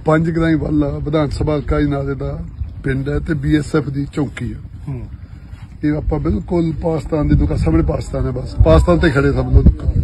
5 ਗਰਾਈ ਵੱਲ ਵਿਧਾਨ ਸਭਾ ਇਕਾਈ ਨਾਲੇ ਦਾ ਪਿੰਡ है ते BSF ਦੀ ਚੌਕੀ है। ये आप बिल्कुल पाकिस्तान की दुकान सामने पाकिस्तान है, बस पाकिस्तान ते खड़े सब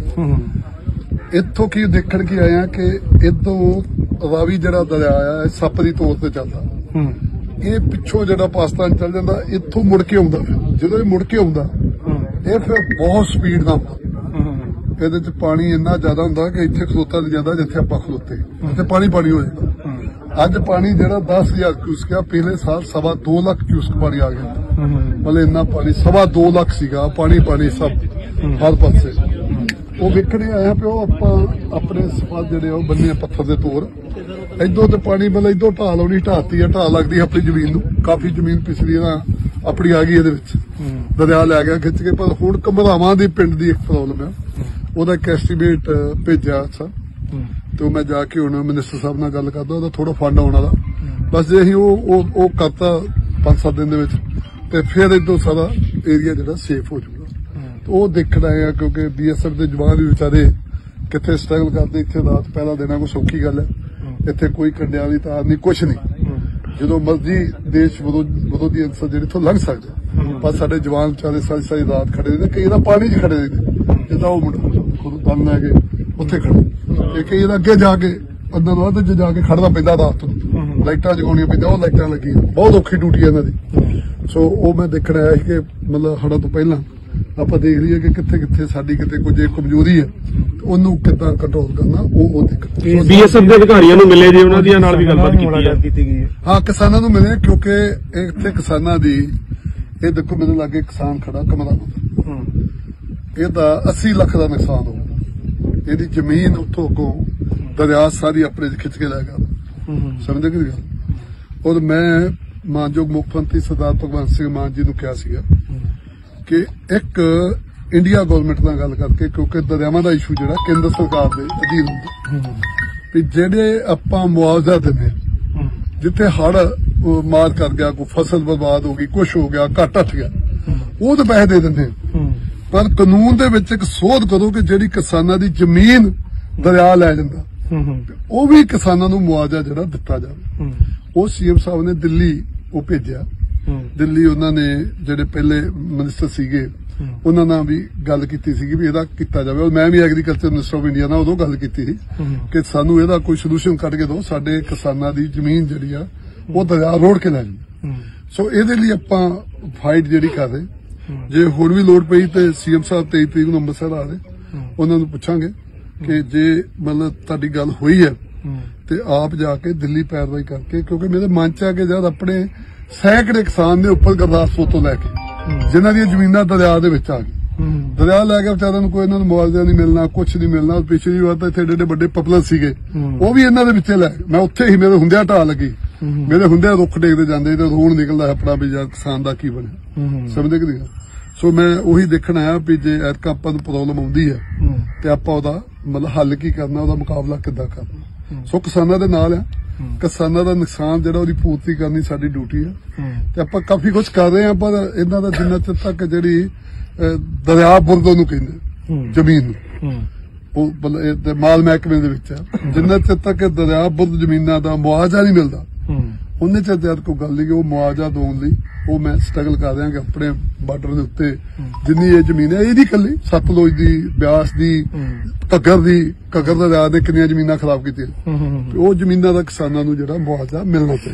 लोग। इत्थों की देखण की आया कि इधरों रावी जरा दरिया है सप की तौर पर चलता, ये पिछों जरा पाकिस्तान चल जाता, इत्थों मुड़ के आउंदा, जो मुड़ के आउंदा ये फिर बहुत स्पीड नाल ਇਹਦੇ ਚ ਪਾਣੀ ਇੰਨਾ ਜ਼ਿਆਦਾ ਹੁੰਦਾ ਕਿ ਇੱਥੇ ਖਲੋਤਾ ਨਹੀਂ ਜਾਂਦਾ ਜਿੱਥੇ ਆਪਾਂ ਖਲੋਤੇ, ਇੱਥੇ ਪਾਣੀ ਪਾਣੀ ਹੋ ਜਾਂਦਾ। ਅੱਜ ਪਾਣੀ ਜਿਹੜਾ 10,000 ਕਿਊਸਕ ਆ, ਪਿਛਲੇ ਸਾਲ 2.25 ਲੱਖ ਕਿਊਸਕ ਪਾਣੀ ਆ ਗਿਆ। ਮਤਲਬ ਇੰਨਾ ਪਾਣੀ 2.25 ਲੱਖ ਸੀਗਾ, ਪਾਣੀ ਪਾਣੀ ਸਭ ਹਰ ਪਾਸੇ। ਉਹ ਵੇਖਣੇ ਆਇਆ ਪਿਓ ਆਪਾਂ ਆਪਣੇ ਸਫਾਦ ਜਿਹੜੇ ਉਹ ਬੰਨੇ ਪੱਥਰ ਦੇ ਤੋਰ ਇਦੋਂ ਤੇ ਪਾਣੀ ਮਤਲਬ ਇਦੋਂ ਢਾਲ ਆਉਣੀ, ਢਾਤੀ ਆ, ਢਾਲ ਲੱਗਦੀ ਆਪਣੀ ਜ਼ਮੀਨ ਨੂੰ, ਕਾਫੀ ਜ਼ਮੀਨ ਪਿਛਲੀ ਨਾ ਆਪਣੀ ਆ ਗਈ ਇਹਦੇ ਵਿੱਚ, ਦਰਿਆ ਲੈ ਗਿਆ ਖਿੱਚ ਕੇ। ਪਰ ਹੁਣ ਘਮਰਾਵਾਂ ਦੇ ਪਿੰਡ ਦੀ ਇੱਕ ਪ੍ਰੋਬਲਮ ਆ, ਉਹਦਾ ਇੱਕ ਐਸਟੀਮੇਟ ਭੇਜਿਆ ਅੱਛਾ, ਤੇ ਮੈਂ ਜਾ ਕੇ ਹੁਣ ਮਿਨਿਸਟਰ ਸਾਹਿਬ ਨਾਲ ਗੱਲ ਕਰਦਾ, ਉਹਦਾ ਥੋੜਾ ਫੰਡ ਆਉਣ ਵਾਲਾ, ਬਸ ਜੇ ਅਸੀਂ ਉਹ ਕਰਤਾ 5-7 ਦਿਨ ਦੇ ਵਿੱਚ ਤੇ ਫਿਰ ਇਦੋਂ ਸਾਰਾ ਏਰੀਆ ਜਿਹੜਾ ਸੇਫ ਹੋ ਜਾਊਗਾ। ਉਹ ਦੇਖਣਾ ਹੈ ਕਿਉਂਕਿ BSF ਦੇ ਜਵਾਨ ਵੀ ਵਿਚਾਰੇ ਕਿੱਥੇ ਸਟਰਗਲ ਕਰਦੇ, ਇੱਥੇ ਰਾਤ ਪਹਿਲਾ ਦੇਣਾ ਕੋਈ ਸੌਖੀ ਗੱਲ ਹੈ, ਇੱਥੇ ਕੋਈ ਕੰਡਿਆਂ ਵਾਲੀ ਤਾਰ ਨਹੀਂ, ਕੁਛ ਨਹੀਂ, ਜਦੋਂ ਮਰਜ਼ੀ ਦੇਸ਼ ਵਿਰੋਧੀ ਅੰਸਰ ਜਿਹੜੇ ਇੱਥੋਂ ਲੰਘ ਸਕਦੇ, ਪਰ ਸਾਡੇ ਜਵਾਨ ਵਿਚਾਰੇ ਸਾਰੀ ਰਾਤ ਖੜੇ ਨੇ, ਕਈ ਤਾਂ ਪਾਣੀ 'ਚ ਖੜੇ ਨੇ, ਜਿੱਦਾਂ ਉਹ ਮੁੰਡਾ ਖੁਦ ਦਮ ਲੈ ਕੇ ਉੱਥੇ ਖੜੇ, ਕਈ ਇਹਦਾ ਅੱਗੇ ਜਾ ਕੇ ਅੰਦਰ ਵੱਧ ਜਾ ਕੇ ਖੜਨਾ ਪੈਂਦਾ ਰਾਤ ਨੂੰ, ਲਾਈਟਾਂ ਜਗਾਉਣੀਆਂ ਪੈਂਦੀਆਂ, ਉਹ ਲਾਈਟਾਂ ਲੱਗੀਆਂ, ਬਹੁਤ ਔਖੀ ਡਿਊਟੀ ਹੈ ਇਹਨਾਂ ਦੀ। ਸੋ ਉਹ ਮੈਂ ਦੇਖਣ ਆਇਆ ਸੀ ਕਿ ਮਤਲਬ ਹੜ੍ਹਾਂ ਤੋਂ ਪਹਿਲਾਂ ਆਪਾਂ ਦੇਖ ਲਈਏ ਕਿ ਕਿੱਥੇ ਕਿੱਥੇ ਸਾਡੀ ਕਿਤੇ ਕੋਈ ਜੇ ਕਮਜ਼ੋਰੀ ਹੈ ਉਹਨੂੰ ਕਿੱਦਾਂ ਕੰਟਰੋਲ ਕਰਨਾ, ਉਹ ਦਿੱਕਤ। BSF ਦੇ ਅਧਿਕਾਰੀਆਂ ਨੂੰ ਮਿਲੇ ਜੇ, ਉਹਨਾਂ ਦੀਆਂ ਨਾਲ ਵੀ ਗੱਲਬਾਤ ਕੀਤੀ ਗਈ ਹੈ। ਹਾਂ, ਕਿਸਾਨਾਂ ਨੂੰ ਮਿਲੇ, ਕਿਉਂਕਿ ਇੱਥੇ ਕਿਸਾਨਾਂ ਦੀ ਇਹ ਦੇਖੋ ਮੇਰੇ ਲਾਗੇ ਕਿਸਾਨ ਖੜਾ ਕਮਰਾ, ਇਹਦਾ 80 ਲੱਖ ਦਾ ਨੁਕਸਾਨ ਹੋ, ਇਹਦੀ ਜ਼ਮੀਨ ਉੱਥੋਂ ਅੱਗੋਂ ਦਰਿਆ ਸਾਰੀ ਆਪਣੇ ਖਿੱਚ ਕੇ ਲੈ ਗਿਆ, ਸਮਝਦੇ ਕਿ ਗੱਲ। ਔਰ ਮੈਂ ਮਾਨਯੋਗ ਮੁੱਖ ਮੰਤਰੀ ਸਰਦਾਰ ਭਗਵੰਤ ਸਿੰਘ ਮਾਨ ਜੀ ਨੂੰ ਕਿਹਾ ਸੀਗਾ ਕਿ ਇੱਕ ਇੰਡੀਆ ਗਵਰਨਮੈਂਟ ਨਾਲ ਗੱਲ ਕਰਕੇ, ਕਿਉਂਕਿ ਦਰਿਆਵਾਂ ਦਾ ਇਸ਼ੂ ਜਿਹੜਾ ਕੇਂਦਰ ਸਰਕਾਰ ਦੇ ਅਧੀਨ ਹੁੰਦਾ, ਵੀ ਜਿਹੜੇ ਆਪਾਂ ਮੁਆਵਜ਼ਾ ਦਿੰਦੇ, ਜਿੱਥੇ ਹੜ੍ਹ ਮਾਰ ਕਰ ਗਿਆ, ਕੋਈ ਫਸਲ ਬਰਬਾਦ ਹੋ ਗਈ, ਕੁਛ ਹੋ ਗਿਆ, ਘੱਟ ਹਟ ਗਿਆ, ਉਹ ਤਾਂ ਪੈਸੇ ਦੇ ਦਿੰਦੇ, ਪਰ ਕਾਨੂੰਨ ਦੇ ਵਿੱਚ ਇੱਕ ਸੋਧ ਕਰੋ ਕਿ ਜਿਹੜੀ ਕਿਸਾਨਾਂ ਦੀ ਜ਼ਮੀਨ ਦਰਿਆ ਲੈ ਜਾਂਦਾ ਉਹ ਵੀ ਕਿਸਾਨਾਂ ਨੂੰ ਮੁਆਵਜ਼ਾ ਜਿਹੜਾ ਦਿੱਤਾ ਜਾਵੇ। ਉਹ CM ਸਾਹਿਬ ਨੇ ਦਿੱਲੀ ਉਹ ਭੇਜਿਆ, ਦਿੱਲੀ ਉਹਨਾਂ ਨੇ ਜਿਹੜੇ ਪਹਿਲੇ ਮਿਨਿਸਟਰ ਸੀਗੇ ਉਹਨਾਂ ਨਾਲ ਵੀ ਗੱਲ ਕੀਤੀ ਸੀਗੀ ਵੀ ਇਹਦਾ ਕੀਤਾ ਜਾਵੇ। ਮੈਂ ਵੀ ਐਗਰੀਕਲਚਰ ਮਿਨਿਸਟਰ ਆਫ ਇੰਡੀਆ ਨਾਲ ਉਦੋਂ ਗੱਲ ਕੀਤੀ ਸੀ ਕਿ ਸਾਨੂੰ ਇਹਦਾ ਕੋਈ ਸੋਲੂਸ਼ਨ ਕੱਢ ਕੇ ਦਿਓ, ਸਾਡੇ ਕਿਸਾਨਾਂ ਦੀ ਜ਼ਮੀਨ ਜਿਹੜੀ ਆ ਉਹ ਦਰਿਆ ਰੋੜ ਕੇ ਲੈ ਜਾਵੇ। ਸੋ ਇਹਦੇ ਲਈ ਆਪਾਂ ਫਾਈਟ ਜਿਹੜੀ ਕਰ ਰਹੇ, ਜੇ ਹੁਣ ਵੀ ਲੋੜ ਪਈ ਤੇ CM ਸਾਹਿਬ 23 ਤਰੀਕ ਨੂੰ ਅੰਮ੍ਰਿਤਸਰ ਆ ਰਹੇ, ਉਹਨਾਂ ਨੂੰ ਪੁੱਛਾਂਗੇ ਕਿ ਜੇ ਮਤਲਬ ਤੁਹਾਡੀ ਗੱਲ ਹੋਈ ਹੈ ਤੇ ਆਪ ਜਾ ਕੇ ਦਿੱਲੀ ਪੈਰਵਾਈ ਕਰਕੇ, ਕਿਉਂਕਿ ਮੇਰੇ ਮਨ ਚ ਆ ਕੇ ਜਦ ਆਪਣੇ ਸੈਂਕੜੇ ਕਿਸਾਨ ਦੇ ਉੱਪਰ ਗੁਰਦਾਸਪੁਰ ਤੋਂ ਲੈ ਕੇ ਜਿਨ੍ਹਾਂ ਦੀਆਂ ਜ਼ਮੀਨਾਂ ਦਰਿਆ ਦੇ ਵਿੱਚ ਆ ਗਈ, ਦਰਿਆ ਲੈ ਕੇ ਵਿਚਾਰਿਆਂ ਨੂੰ ਕੋਈ ਇਹਨਾਂ ਨੂੰ ਮੁਆਵਜ਼ਾ ਨਹੀਂ ਮਿਲਣਾ, ਕੁਛ ਨਹੀਂ ਮਿਲਣਾ। ਪਿਛਲੀ ਵਾਰ ਤਾਂ ਇੱਥੇ ਏਡੇ ਵੱਡੇ ਪਪੂਲਰ ਸੀਗੇ, ਉਹ ਵੀ ਇਹਨਾਂ ਦੇ ਵਿੱਚੇ ਲੈ ਗਏ। ਮੈਂ ਉੱਥੇ ਹੀ ਮੇਰੇ ਹੁੰਦਿਆਂ ਢਾਹ ਲੱਗੀ, ਮੇਰੇ ਹੁੰਦਿਆਂ ਰੁੱਖ ਡੇਗਦੇ ਜਾਂਦੇ ਤੇ ਰੋਣ ਨਿਕਲਦਾ ਆਪਣਾ ਵੀ ਯਾਰ ਕਿਸਾਨ ਦਾ ਕੀ ਬਣਿਆ, ਸਮਝਦੇ ਕਿ ਨਹੀਂ। ਸੋ ਮੈਂ ਉਹੀ ਦੇਖਣ ਆਇਆ ਵੀ ਜੇ ਐਤਕਾਂ ਆਪਾਂ ਨੂੰ ਪ੍ਰੋਬਲਮ ਆਉਂਦੀ ਹੈ ਤੇ ਆਪਾਂ ਉਹਦਾ ਮਤਲਬ ਹੱਲ ਕੀ ਕਰਨਾ, ਉਹਦਾ ਮੁਕਾਬਲਾ ਕਿੱਦਾਂ ਕਰਨਾ। ਸੋ ਕਿਸਾਨਾਂ ਦੇ ਨਾਲ ਆ, ਕਿਸਾਨਾਂ ਦਾ ਨੁਕਸਾਨ ਜਿਹੜਾ ਉਹਦੀ ਪੂਰਤੀ ਕਰਨੀ ਸਾਡੀ ਡਿਊਟੀ ਆ, ਤੇ ਆਪਾਂ ਕਾਫੀ ਕੁਝ ਕਰ ਰਹੇ ਹਾਂ। ਪਰ ਇਹਨਾਂ ਦਾ ਜਿੰਨਾ ਚਿਰ ਤੱਕ ਜਿਹੜੀ ਦਰਿਆ ਬੁਰਦ ਉਹਨੂੰ ਕਹਿੰਦੇ ਜ਼ਮੀਨ ਨੂੰ, ਉਹ ਮਤਲਬ ਮਾਲ ਮਹਿਕਮੇ ਦੇ ਵਿੱਚ ਆ, ਜਿੰਨਾ ਚਿਰ ਤੱਕ ਦਰਿਆ ਬੁਰਦ ਜ਼ਮੀਨਾਂ ਦਾ ਮੁਆਵਜ਼ਾ ਨਹੀਂ ਮਿਲਦਾ ਉਹਨੇ ਚਿਰ ਜਦ ਕੋਈ ਗੱਲ ਨਹੀਂ ਕਿ ਉਹ ਮੁਆਵਜ਼ਾ ਦੇਣ ਲਈ ਉਹ ਮੈਂ ਸਟਰਗਲ ਕਰ ਰਿਹਾ ਕਿ ਆਪਣੇ ਬਾਰਡਰ ਦੇ ਉੱਤੇ ਜਿੰਨੀ ਇਹ ਜ਼ਮੀਨ ਹੈ ਇਹਦੀ ਕੱਲੀ ਸਤਲੁਜ ਦੀ, ਬਿਆਸ ਦੀ, ਘੱਗਰ ਦਾ ਦਰਿਆ ਦੇ ਕਿੰਨੀਆਂ ਜ਼ਮੀਨਾਂ ਖਰਾਬ ਕੀਤੀਆਂ, ਉਹ ਜ਼ਮੀਨਾਂ ਦਾ ਕਿਸਾਨਾਂ ਨੂੰ ਜਿਹੜਾ ਮੁਆਵਜ਼ਾ ਮਿਲਣਾ ਚਾਹੀਦਾ।